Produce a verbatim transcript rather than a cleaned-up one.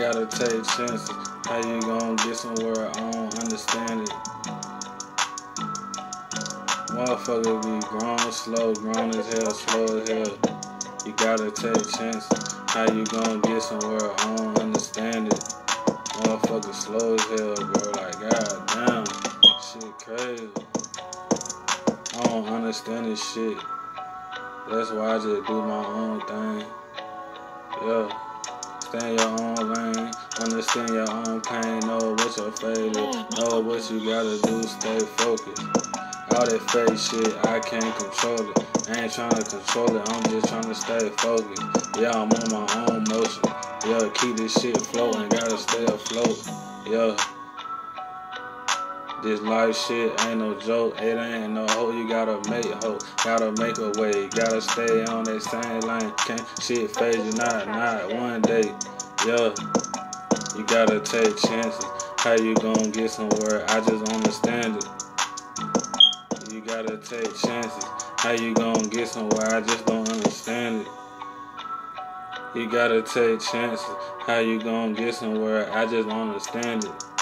gotta take chances. How you gon' get somewhere? I don't understand it. Motherfucker be grown slow, grown as hell, slow as hell. You gotta take chances. How you gon' get somewhere? I don't understand it. Motherfucker slow as hell, bro. Like, god damn. Shit crazy. I don't understand this shit. That's why I just do my own thing. Yeah. Stay in your own lane. Understand your own pain. Know what your fate is. Know what you gotta do. Stay focused. All that fake shit, I can't control it. I ain't trying to control it. I'm just trying to stay focused. Yeah, I'm on my own motion. Yeah, keep this shit floating. Gotta stay afloat. Yeah. This life shit ain't no joke, it ain't no hoe, you gotta make hoe, gotta make a way, gotta stay on that same line, can't shit phase you not, not one day, yeah, you gotta take chances, how you gon' get somewhere, I just don't understand it, you gotta take chances, how you gon' get somewhere, I just don't understand it, you gotta take chances, how you gon' get somewhere, I just don't understand it.